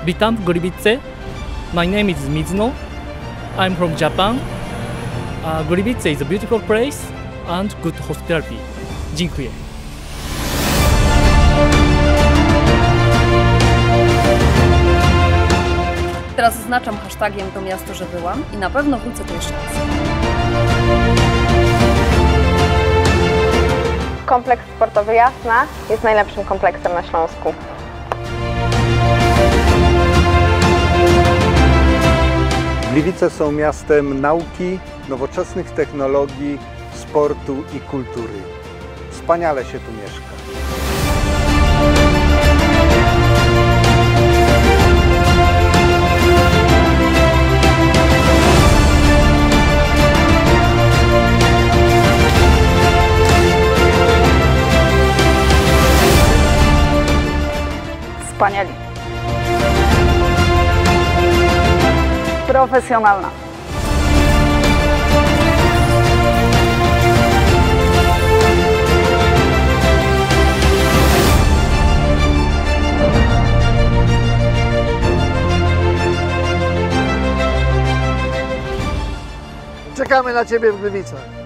Witam w Gliwice. My name is Mizuno. I'm from Japan. Gliwice is a beautiful place and good hospitality. Dziękuję. Teraz zaznaczam hashtagiem to miasto, że byłam i na pewno wrócę tu jeszcze raz. Kompleks sportowy Jasna jest najlepszym kompleksem na Śląsku. Gliwice są miastem nauki, nowoczesnych technologii, sportu i kultury. Wspaniale się tu mieszka. Wspaniali. Profesjonalna. Czekamy na Ciebie w Gliwicach.